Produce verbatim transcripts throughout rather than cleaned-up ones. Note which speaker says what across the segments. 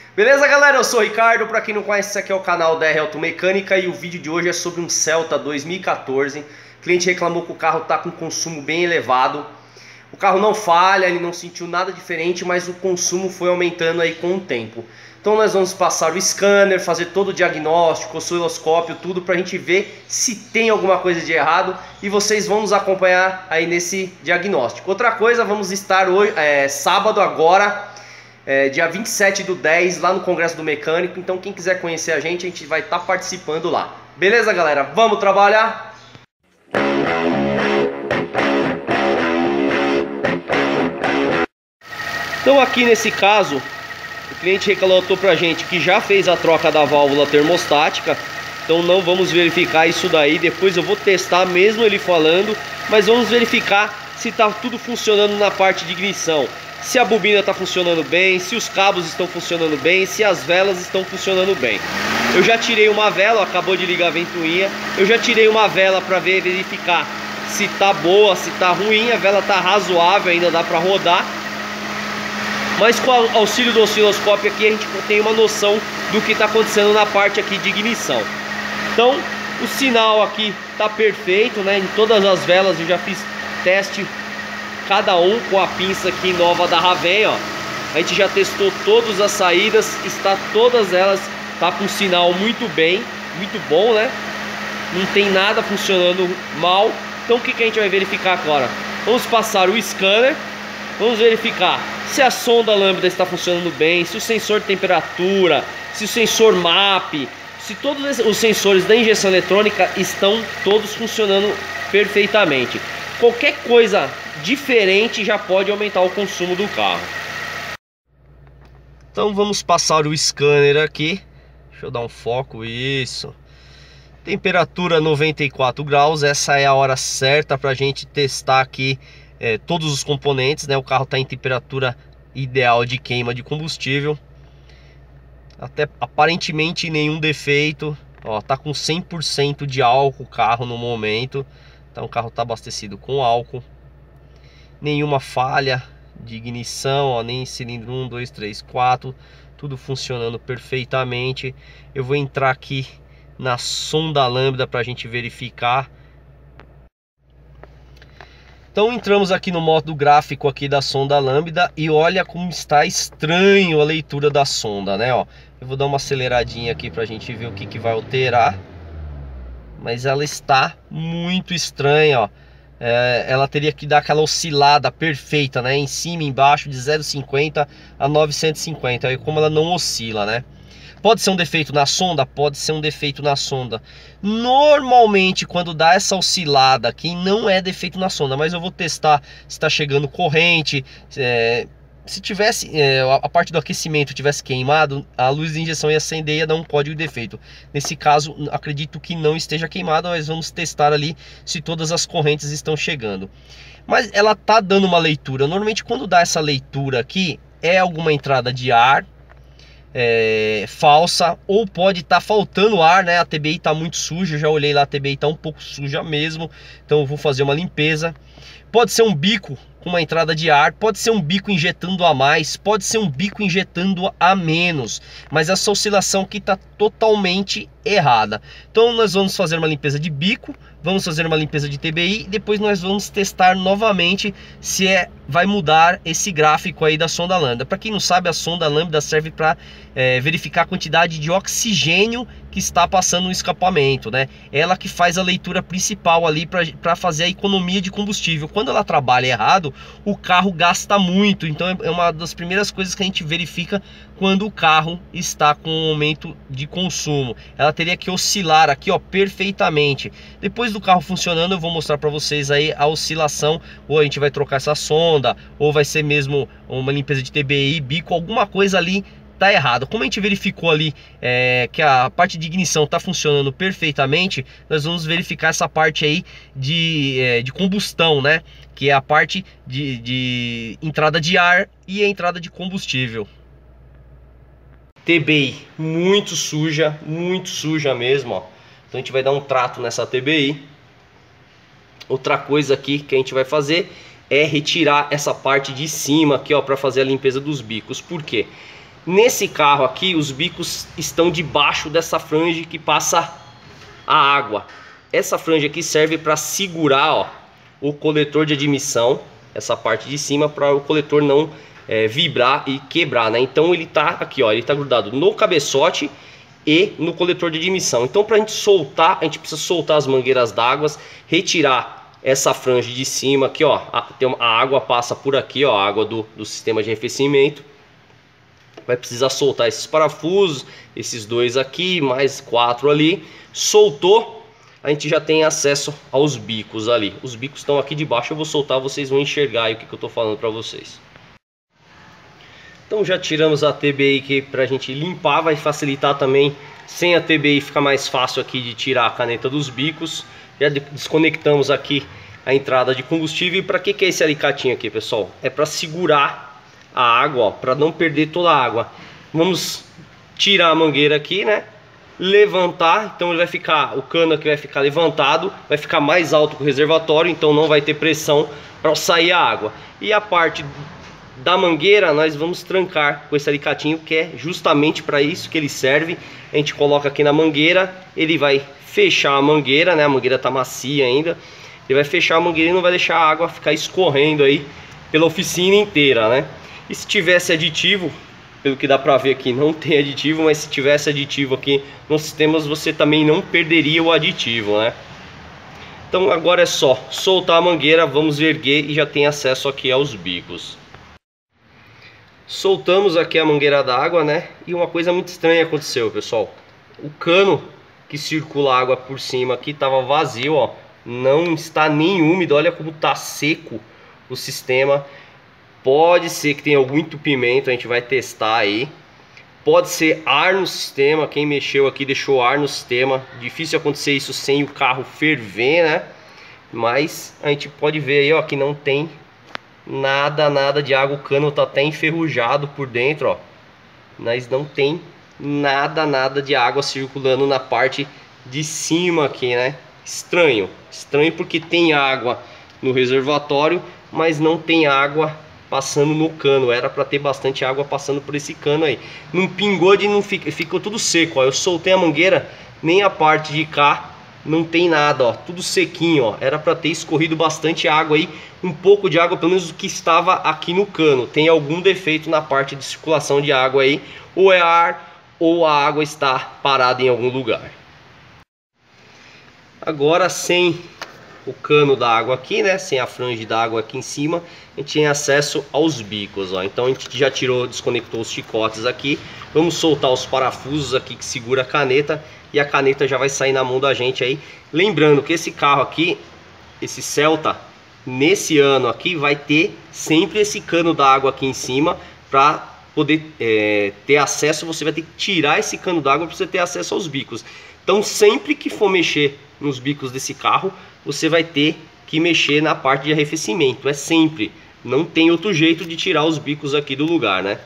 Speaker 1: Beleza, galera? Eu sou o Ricardo. Pra quem não conhece, esse aqui é o canal da R Automecânica e o vídeo de hoje é sobre um Celta dois mil e quatorze. O cliente reclamou que o carro está com consumo bem elevado. O carro não falha, ele não sentiu nada diferente, mas o consumo foi aumentando aí com o tempo. Então nós vamos passar o scanner, fazer todo o diagnóstico, o osciloscópio, tudo pra gente ver se tem alguma coisa de errado e vocês vão nos acompanhar aí nesse diagnóstico. Outra coisa, vamos estar hoje, é, sábado agora, é, dia vinte e sete do dez, lá no Congresso do Mecânico. Então quem quiser conhecer a gente, a gente vai estar participando lá. Beleza, galera? Vamos trabalhar? Então aqui nesse caso, o cliente reclamou pra gente que já fez a troca da válvula termostática. Então não vamos verificar isso daí. Depois eu vou testar mesmo ele falando, mas vamos verificar se está tudo funcionando na parte de ignição. Se a bobina está funcionando bem, se os cabos estão funcionando bem, se as velas estão funcionando bem. Eu já tirei uma vela, acabou de ligar a ventoinha. Eu já tirei uma vela para ver, verificar se tá boa, se tá ruim. A vela tá razoável, ainda dá para rodar. Mas com o auxílio do osciloscópio aqui a gente tem uma noção do que está acontecendo na parte aqui de ignição. Então o sinal aqui está perfeito, né? Em todas as velas eu já fiz teste, cada um com a pinça aqui nova da Raven, ó. A gente já testou todas as saídas, está todas elas, tá com sinal muito bem, muito bom, né? Não tem nada funcionando mal. Então o que, que a gente vai verificar agora? Vamos passar o scanner, vamos verificar se a sonda lambda está funcionando bem, se o sensor de temperatura, se o sensor M A P, se todos os sensores da injeção eletrônica estão todos funcionando perfeitamente. Qualquer coisa diferente já pode aumentar o consumo do carro. Então vamos passar o scanner aqui. Deixa eu dar um foco, isso. Temperatura noventa e quatro graus, essa é a hora certa para a gente testar aqui É, todos os componentes, né? O carro está em temperatura ideal de queima de combustível. Até aparentemente nenhum defeito. Ó, tá com cem por cento de álcool o carro no momento. Então o carro está abastecido com álcool. Nenhuma falha de ignição, ó, nem cilindro um, dois, três, quatro. Tudo funcionando perfeitamente. Eu vou entrar aqui na sonda lambda para a gente verificar. Então entramos aqui no modo gráfico aqui da sonda lambda e olha como está estranho a leitura da sonda, né? Ó, eu vou dar uma aceleradinha aqui para a gente ver o que, que vai alterar. Mas ela está muito estranha, ó. É, ela teria que dar aquela oscilada perfeita, né? Em cima e embaixo de zero vírgula cinquenta a novecentos e cinquenta. Aí como ela não oscila, né? Pode ser um defeito na sonda? Pode ser um defeito na sonda. Normalmente quando dá essa oscilada aqui não é defeito na sonda, mas eu vou testar se está chegando corrente. é, Se tivesse é, a parte do aquecimento tivesse queimado, a luz de injeção ia acender e ia dar um código de defeito. Nesse caso acredito que não esteja queimada, mas vamos testar ali se todas as correntes estão chegando. Mas ela tá dando uma leitura. Normalmente quando dá essa leitura aqui é alguma entrada de ar É, falsa, ou pode estar tá faltando ar, né? A T B I está muito suja, já olhei lá, a T B I está um pouco suja mesmo, então eu vou fazer uma limpeza. Pode ser um bico com uma entrada de ar, pode ser um bico injetando a mais, pode ser um bico injetando a menos, mas essa oscilação aqui está totalmente errada. Então nós vamos fazer uma limpeza de bico, vamos fazer uma limpeza de T B I e depois nós vamos testar novamente se é, vai mudar esse gráfico aí da sonda lambda. Para quem não sabe, a sonda lambda serve para é, verificar a quantidade de oxigênio que está passando no escapamento, né? Ela que faz a leitura principal ali para fazer a economia de combustível. Quando ela trabalha errado, o carro gasta muito. Então é uma das primeiras coisas que a gente verifica quando o carro está com um aumento de consumo. Ela teria que oscilar aqui, ó, perfeitamente. Depois do carro funcionando, eu vou mostrar para vocês aí a oscilação. Ou a gente vai trocar essa sonda, ou vai ser mesmo uma limpeza de T B I, bico, alguma coisa ali tá errado. Como a gente verificou ali é, que a parte de ignição tá funcionando perfeitamente, nós vamos verificar essa parte aí de, é, de combustão, né? Que é a parte de, de entrada de ar e a entrada de combustível. T B I muito suja, muito suja mesmo, ó. Então a gente vai dar um trato nessa T B I. Outra coisa aqui que a gente vai fazer é retirar essa parte de cima aqui, ó, para fazer a limpeza dos bicos. Por quê? Nesse carro aqui, os bicos estão debaixo dessa franja que passa a água. Essa franja aqui serve para segurar, ó, o coletor de admissão, essa parte de cima, para o coletor não é, vibrar e quebrar, né? Então ele tá aqui, ó, ele tá grudado no cabeçote e no coletor de admissão. Então, para a gente soltar, a gente precisa soltar as mangueiras d'água, retirar essa franja de cima aqui, ó. A, tem uma, a água passa por aqui, ó, a água do, do sistema de arrefecimento. Vai precisar soltar esses parafusos, esses dois aqui, mais quatro ali. Soltou, a gente já tem acesso aos bicos ali. Os bicos estão aqui debaixo, eu vou soltar, vocês vão enxergar aí o que, que eu tô falando para vocês. Então já tiramos a T B I aqui pra gente limpar, vai facilitar também. Sem a T B I fica mais fácil aqui de tirar a caneta dos bicos. Já desconectamos aqui a entrada de combustível. E para que que é esse alicatinho aqui, pessoal? É para segurar a água, ó, para não perder toda a água. Vamos tirar a mangueira aqui, né? Levantar, então ele vai ficar, o cano aqui vai ficar levantado, vai ficar mais alto que o reservatório, então não vai ter pressão para sair a água. E a parte da mangueira nós vamos trancar com esse alicatinho, que é justamente para isso que ele serve. A gente coloca aqui na mangueira, ele vai fechar a mangueira, né? A mangueira tá macia ainda. Ele vai fechar a mangueira e não vai deixar a água ficar escorrendo aí pela oficina inteira, né? E se tivesse aditivo, pelo que dá pra ver aqui, não tem aditivo, mas se tivesse aditivo aqui nos sistemas, você também não perderia o aditivo, né? Então agora é só soltar a mangueira, vamos erguer e já tem acesso aqui aos bicos. Soltamos aqui a mangueira d'água, né? E uma coisa muito estranha aconteceu, pessoal. O cano que circula água por cima aqui estava vazio, ó. Não está nem úmido, olha como tá seco o sistema. Pode ser que tenha algum entupimento, a gente vai testar aí. Pode ser ar no sistema, quem mexeu aqui deixou ar no sistema. Difícil acontecer isso sem o carro ferver, né? Mas a gente pode ver aí, ó, que não tem nada, nada de água. O cano tá até enferrujado por dentro, ó. Mas não tem nada, nada de água circulando na parte de cima aqui, né? Estranho, estranho porque tem água no reservatório, mas não tem água passando no cano. Era para ter bastante água passando por esse cano aí. Não pingou, de não fica, ficou tudo seco, ó. Eu soltei a mangueira, nem a parte de cá não tem nada, ó, tudo sequinho, ó. Era para ter escorrido bastante água aí, um pouco de água, pelo menos o que estava aqui no cano. Tem algum defeito na parte de circulação de água aí, ou é ar ou a água está parada em algum lugar. Agora, sem o cano da água aqui, né, sem a franja da água aqui em cima, a gente tem acesso aos bicos, ó. Então a gente já tirou, desconectou os chicotes aqui. Vamos soltar os parafusos aqui que segura a caneta, e a caneta já vai sair na mão da gente aí. Lembrando que esse carro aqui, esse Celta, nesse ano aqui vai ter sempre esse cano da água aqui em cima. Para poder é, ter acesso, você vai ter que tirar esse cano d'água para você ter acesso aos bicos. Então sempre que for mexer nos bicos desse carro, você vai ter que mexer na parte de arrefecimento. É sempre, não tem outro jeito de tirar os bicos aqui do lugar, né?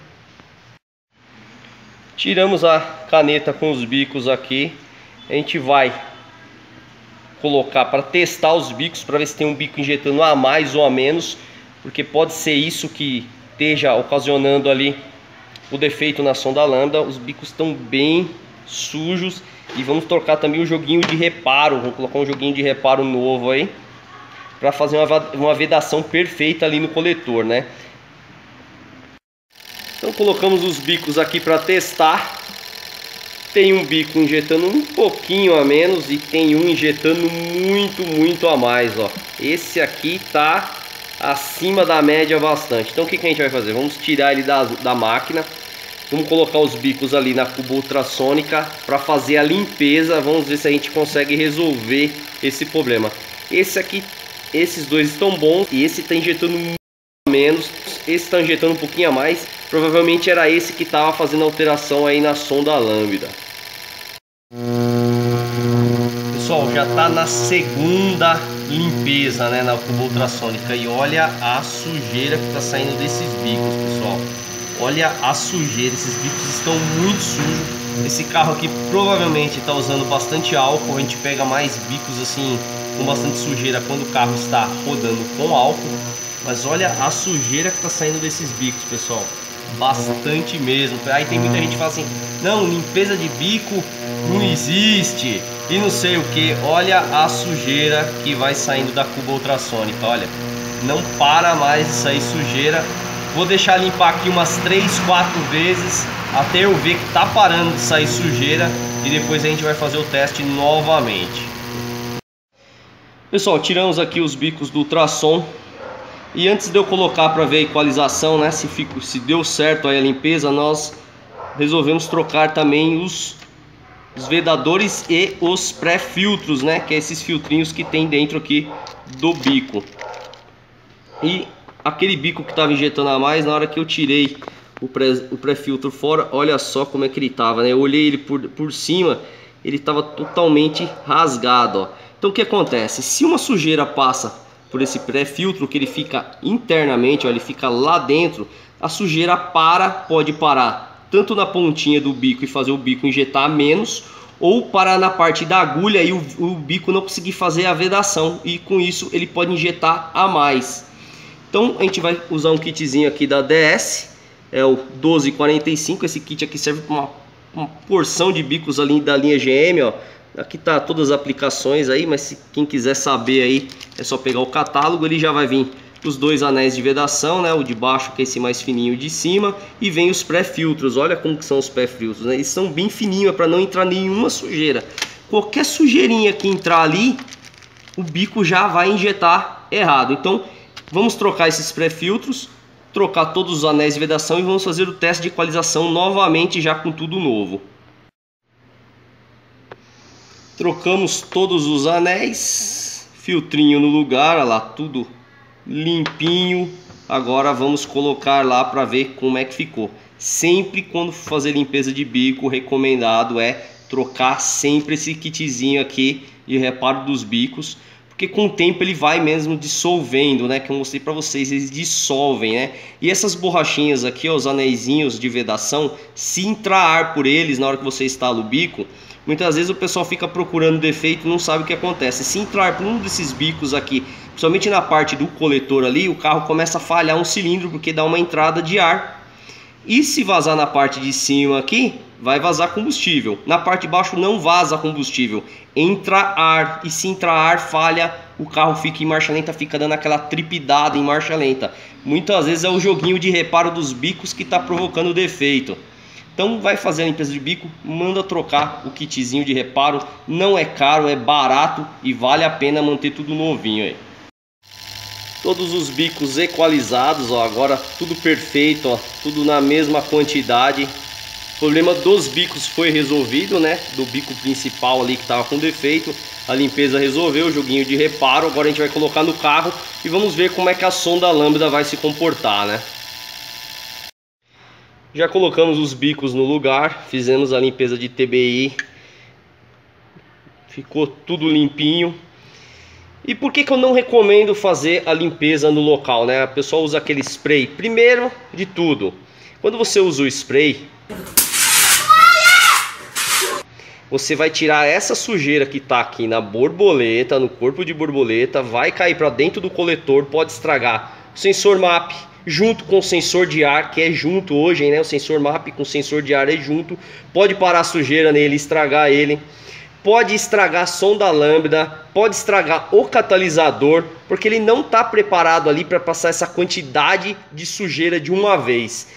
Speaker 1: Tiramos a caneta com os bicos aqui. A gente vai colocar para testar os bicos, para ver se tem um bico injetando a mais ou a menos, porque pode ser isso que esteja ocasionando ali o defeito na sonda lambda. Os bicos estão bem sujos. E vamos trocar também o joguinho de reparo. Vou colocar um joguinho de reparo novo aí, para fazer uma, uma vedação perfeita ali no coletor, né? Então colocamos os bicos aqui para testar. Tem um bico injetando um pouquinho a menos e tem um injetando muito, muito a mais, ó. Esse aqui tá acima da média bastante. Então o que, que a gente vai fazer? Vamos tirar ele da, da máquina. Vamos colocar os bicos ali na cuba ultrassônica para fazer a limpeza. Vamos ver se a gente consegue resolver esse problema. Esse aqui, esses dois estão bons e esse está injetando menos. Esse está injetando um pouquinho a mais. Provavelmente era esse que estava fazendo alteração aí na sonda lambda. Pessoal, já está na segunda limpeza, né, na cuba ultrassônica. E olha a sujeira que está saindo desses bicos, pessoal. Olha a sujeira, esses bicos estão muito sujos. Esse carro aqui provavelmente está usando bastante álcool. A gente pega mais bicos assim com bastante sujeira quando o carro está rodando com álcool. Mas olha a sujeira que está saindo desses bicos, pessoal. bastante mesmo. Aí tem muita gente que fala assim, não, limpeza de bico não existe e não sei o que. Olha a sujeira que vai saindo da cuba ultrassônica, olha, não para mais de sair sujeira. Vou deixar limpar aqui umas três, quatro vezes até eu ver que tá parando de sair sujeira e depois a gente vai fazer o teste novamente. Pessoal, tiramos aqui os bicos do ultrassom e antes de eu colocar para ver a equalização, né, se, fico, se deu certo aí a limpeza, nós resolvemos trocar também os, os vedadores e os pré-filtros, né, que é esses filtrinhos que tem dentro aqui do bico. E aquele bico que estava injetando a mais, na hora que eu tirei o pré-filtro fora, olha só como é que ele estava, né? Eu olhei ele por, por cima, ele estava totalmente rasgado, ó. Então o que acontece? Se uma sujeira passa por esse pré-filtro, que ele fica internamente, ó, ele fica lá dentro, a sujeira para, pode parar tanto na pontinha do bico e fazer o bico injetar menos, ou parar na parte da agulha e o, o bico não conseguir fazer a vedação, e com isso ele pode injetar a mais. Então a gente vai usar um kitzinho aqui da D S, é o doze quarenta e cinco. Esse kit aqui serve para uma, uma porção de bicos ali da linha G M, ó. Aqui tá todas as aplicações aí, mas se quem quiser saber aí é só pegar o catálogo. Ele já vai vir os dois anéis de vedação, né? O de baixo, que é esse mais fininho, de cima, e vem os pré-filtros. Olha como que são os pré-filtros, né? Eles são bem fininhos, é para não entrar nenhuma sujeira. Qualquer sujeirinha que entrar ali, o bico já vai injetar errado. Então vamos trocar esses pré-filtros, trocar todos os anéis de vedação e vamos fazer o teste de equalização novamente, já com tudo novo. Trocamos todos os anéis, filtrinho no lugar, olha lá, tudo limpinho. Agora vamos colocar lá para ver como é que ficou. Sempre quando fazer limpeza de bico, o recomendado é trocar sempre esse kitzinho aqui de reparo dos bicos, porque com o tempo ele vai mesmo dissolvendo, né? Que eu mostrei para vocês, eles dissolvem, né? E essas borrachinhas aqui, ó, os anéisinhos de vedação, se entrar ar por eles na hora que você instala o bico, muitas vezes o pessoal fica procurando defeito e não sabe o que acontece. Se entrar por um desses bicos aqui, principalmente na parte do coletor ali, o carro começa a falhar um cilindro, porque dá uma entrada de ar. E se vazar na parte de cima aqui, vai vazar combustível. Na parte de baixo não vaza combustível, entra ar. E se entrar ar, falha, o carro fica em marcha lenta, fica dando aquela tripidada em marcha lenta. Muitas vezes é o joguinho de reparo dos bicos que está provocando o defeito. Então vai fazer a limpeza de bico, manda trocar o kitzinho de reparo. Não é caro, é barato e vale a pena manter tudo novinho aí. Todos os bicos equalizados, ó, agora tudo perfeito, ó, tudo na mesma quantidade. O problema dos bicos foi resolvido, né? Do bico principal ali que estava com defeito, a limpeza resolveu, o joguinho de reparo. Agora a gente vai colocar no carro e vamos ver como é que a sonda lambda vai se comportar, né? Já colocamos os bicos no lugar, fizemos a limpeza de T B I, ficou tudo limpinho. E por que que eu não recomendo fazer a limpeza no local, né? A pessoa usa aquele spray. Primeiro de tudo, quando você usa o spray, você vai tirar essa sujeira que está aqui na borboleta, no corpo de borboleta, vai cair para dentro do coletor, pode estragar o sensor M A P junto com o sensor de ar, que é junto hoje, né? O sensor M A P com o sensor de ar é junto, pode parar a sujeira nele, estragar ele. Pode estragar a sonda lambda, pode estragar o catalisador, porque ele não está preparado ali para passar essa quantidade de sujeira de uma vez.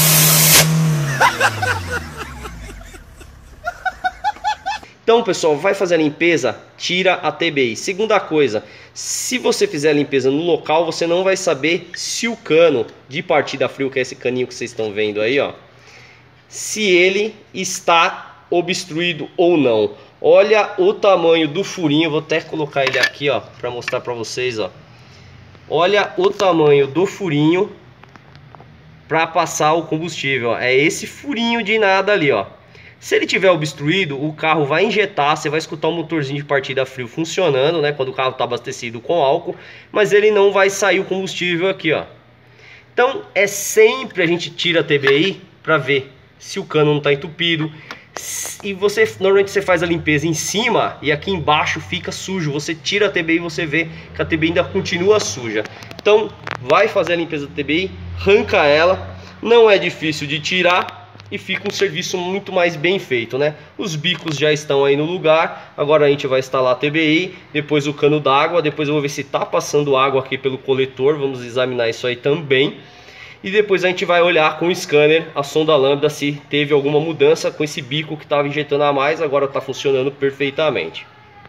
Speaker 1: Então, pessoal, vai fazer a limpeza, tira a T B I. Segunda coisa, se você fizer a limpeza no local, você não vai saber se o cano de partida frio, que é esse caninho que vocês estão vendo aí, ó, se ele está obstruído ou não. Olha o tamanho do furinho, vou até colocar ele aqui, ó, para mostrar para vocês, ó. Olha o tamanho do furinho para passar o combustível, ó. É esse furinho de nada ali, ó. Se ele tiver obstruído, o carro vai injetar, você vai escutar o motorzinho de partida frio funcionando, né, quando o carro está abastecido com álcool, mas ele não vai sair o combustível aqui, ó. Então é sempre a gente tira a T B I para ver se o cano não está entupido. E você normalmente você faz a limpeza em cima e aqui embaixo fica sujo. Você tira a T B I e você vê que a T B I ainda continua suja. Então vai fazer a limpeza da T B I, arranca ela. não é difícil de tirar e fica um serviço muito mais bem feito, né? Os bicos já estão aí no lugar. Agora a gente vai instalar a T B I, depois o cano d'água, depois eu vou ver se tá passando água aqui pelo coletor, vamos examinar isso aí também. E depois a gente vai olhar com o scanner a sonda lambda se teve alguma mudança com esse bico que estava injetando a mais, agora está funcionando perfeitamente.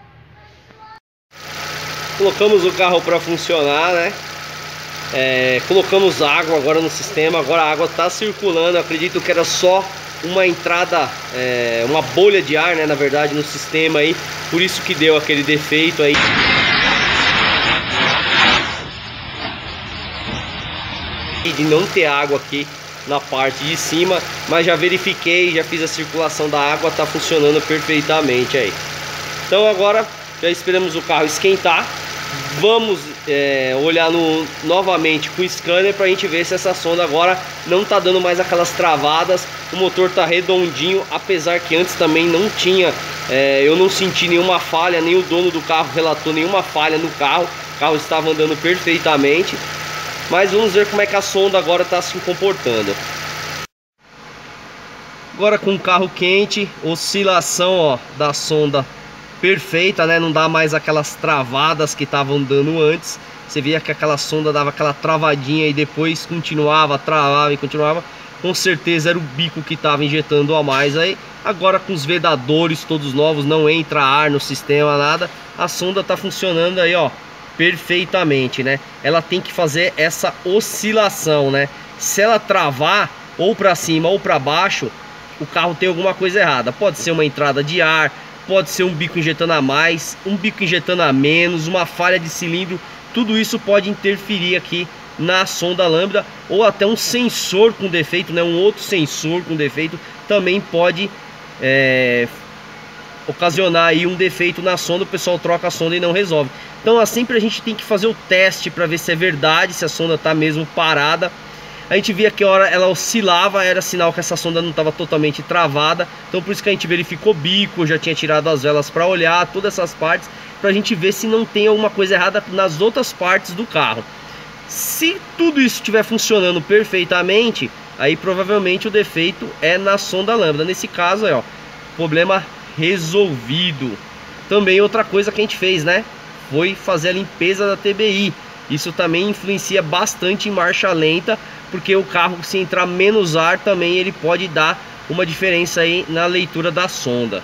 Speaker 1: Colocamos o carro para funcionar, né? É, colocamos água agora no sistema, agora a água está circulando. Acredito que era só uma entrada, é, uma bolha de ar, né, na verdade, no sistema aí, por isso que deu aquele defeito aí. De não ter água aqui na parte de cima, mas já verifiquei, já fiz a circulação da água, tá funcionando perfeitamente aí. Então agora já esperamos o carro esquentar, vamos é, olhar no, novamente com o scanner para a gente ver se essa sonda agora não tá dando mais aquelas travadas. O motor tá redondinho, apesar que antes também não tinha, é, eu não senti nenhuma falha, nem o dono do carro relatou nenhuma falha no carro, o carro estava andando perfeitamente. Mas vamos ver como é que a sonda agora está se comportando. Agora com o carro quente, oscilação, ó, da sonda perfeita, né? Não dá mais aquelas travadas que estavam dando antes. Você via que aquela sonda dava aquela travadinha e depois continuava, travava e continuava. Com certeza era o bico que estava injetando a mais aí. Agora com os vedadores todos novos, não entra ar no sistema, nada. A sonda está funcionando aí, ó, perfeitamente, né? Ela tem que fazer essa oscilação, né? Se ela travar ou para cima ou para baixo, o carro tem alguma coisa errada. Pode ser uma entrada de ar, pode ser um bico injetando a mais, um bico injetando a menos, uma falha de cilindro. Tudo isso pode interferir aqui na sonda lambda, ou até um sensor com defeito, né? Um outro sensor com defeito também pode é, ocasionar aí um defeito na sonda. O pessoal troca a sonda e não resolve. Então sempre a gente tem que fazer o teste para ver se é verdade, se a sonda está mesmo parada. A gente via que a hora ela oscilava, era sinal que essa sonda não estava totalmente travada. Então por isso que a gente verificou o bico, já tinha tirado as velas para olhar, todas essas partes, para a gente ver se não tem alguma coisa errada nas outras partes do carro. Se tudo isso estiver funcionando perfeitamente, aí provavelmente o defeito é na sonda lambda. Nesse caso aí, ó, problema resolvido. Também outra coisa que a gente fez, né, foi fazer a limpeza da T B I. Isso também influencia bastante em marcha lenta, porque o carro, se entrar menos ar, também ele pode dar uma diferença aí na leitura da sonda.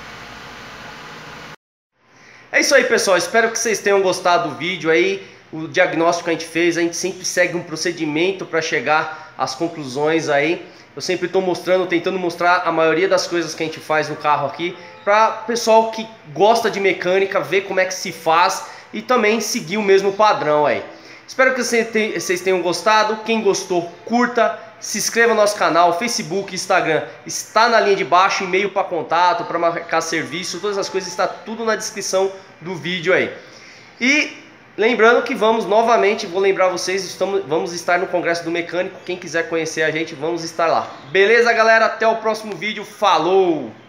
Speaker 1: É isso aí, pessoal, espero que vocês tenham gostado do vídeo aí. O diagnóstico que a gente fez, a gente sempre segue um procedimento para chegar às conclusões aí. Eu sempre estou mostrando, tentando mostrar a maioria das coisas que a gente faz no carro aqui, para pessoal que gosta de mecânica ver como é que se faz e também seguir o mesmo padrão aí. Espero que vocês tenham gostado. Quem gostou, curta, se inscreva no nosso canal, Facebook, Instagram, está na linha de baixo, e-mail para contato, para marcar serviço, todas as coisas, está tudo na descrição do vídeo aí. E lembrando que vamos novamente, vou lembrar vocês, estamos, vamos estar no Congresso do Mecânico. Quem quiser conhecer a gente, vamos estar lá. Beleza, galera? Até o próximo vídeo. Falou!